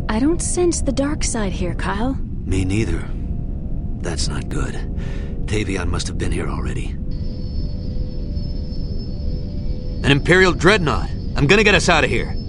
I don't sense the dark side here, Kyle. Me neither. That's not good. Tavion must have been here already. An Imperial Dreadnought! I'm gonna get us out of here.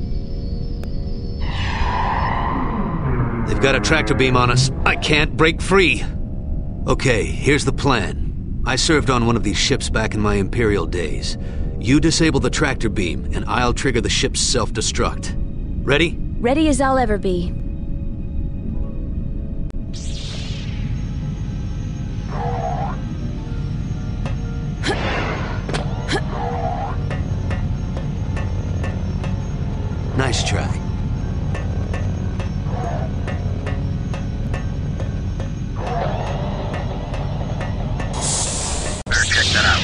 They've got a tractor beam on us. I can't break free. Okay, here's the plan. I served on one of these ships back in my Imperial days. You disable the tractor beam, and I'll trigger the ship's self-destruct. Ready? Ready as I'll ever be. Nice try. Better check that out.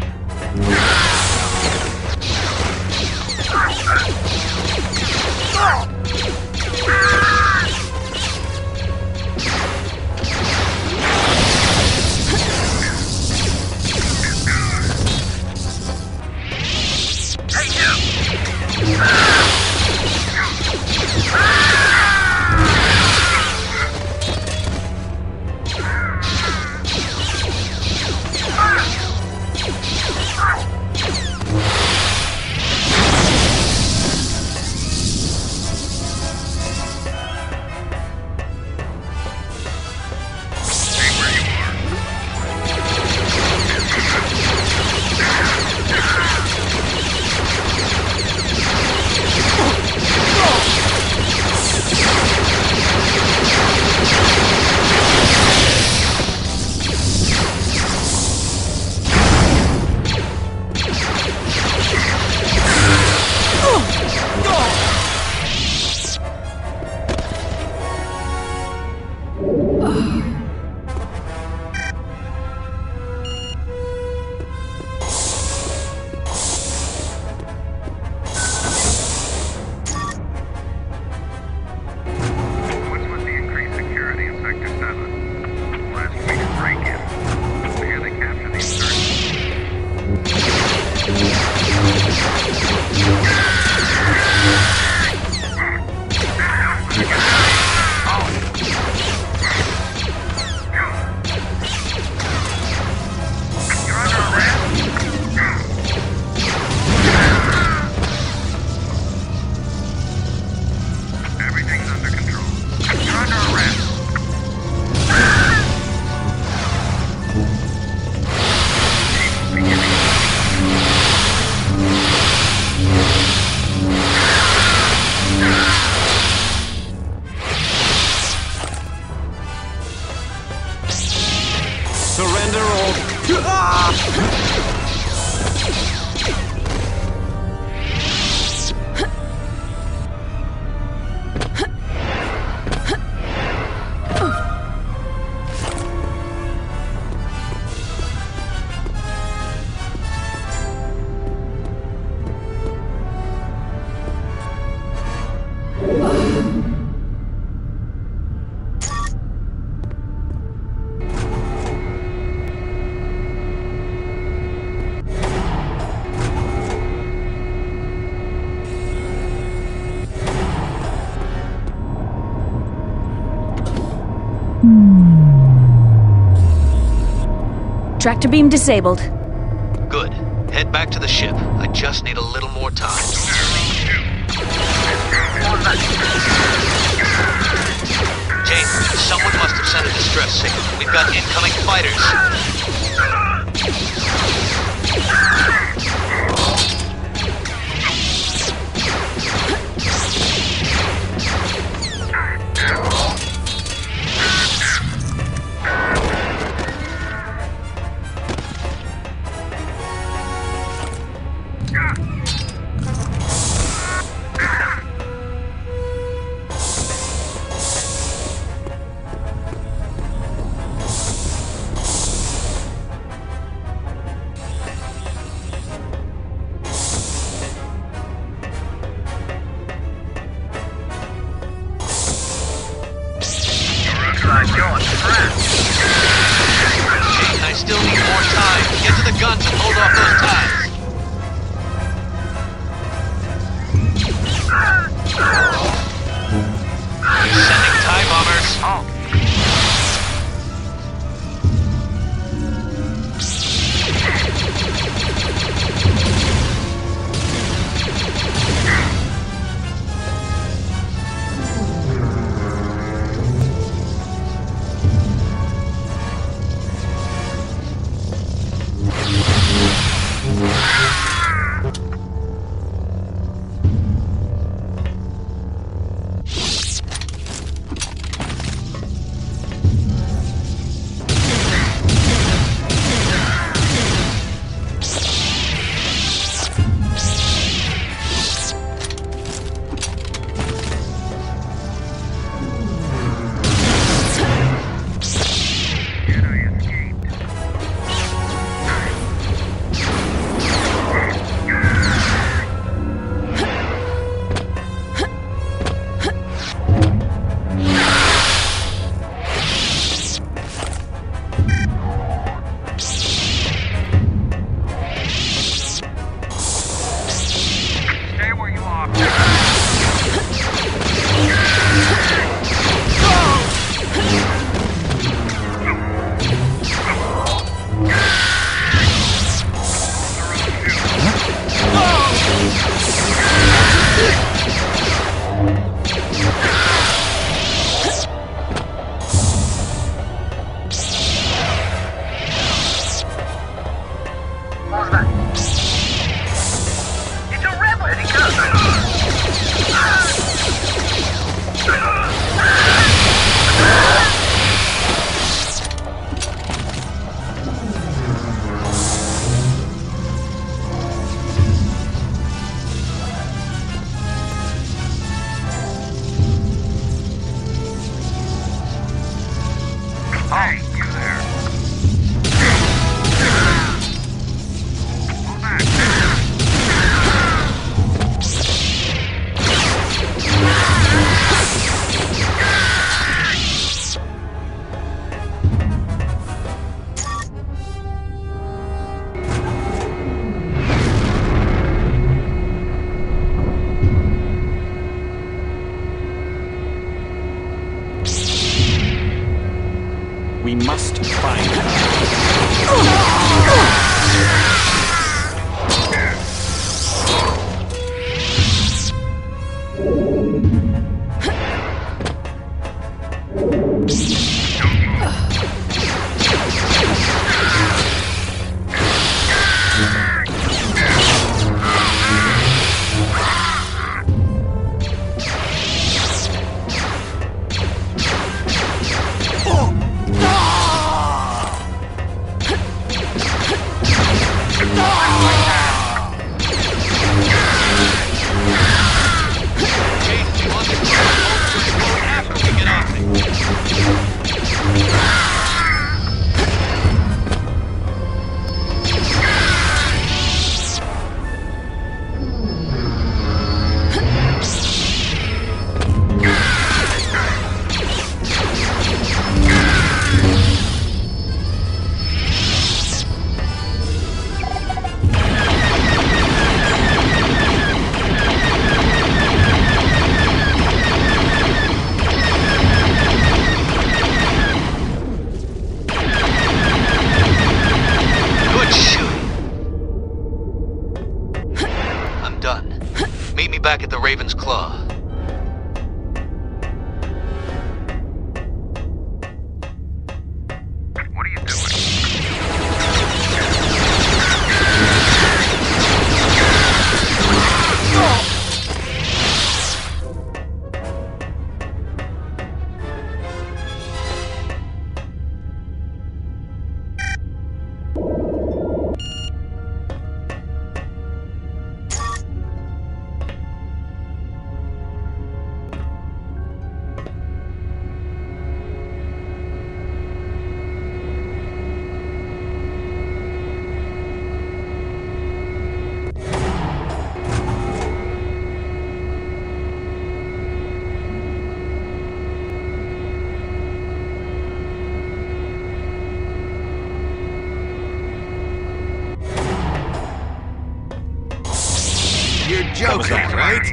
Hey, you! Surrender all... Tractor beam disabled. Good. Head back to the ship. I just need a little more time. Jane, someone must have sent a distress signal. We've got incoming fighters. I still need more time. Get to the guns and hold off those tanks. We must find her. Meet me back at the Raven's Claw. What are you doing? You're joking, right?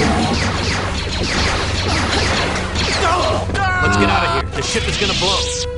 Let's get out of here. The ship is gonna blow.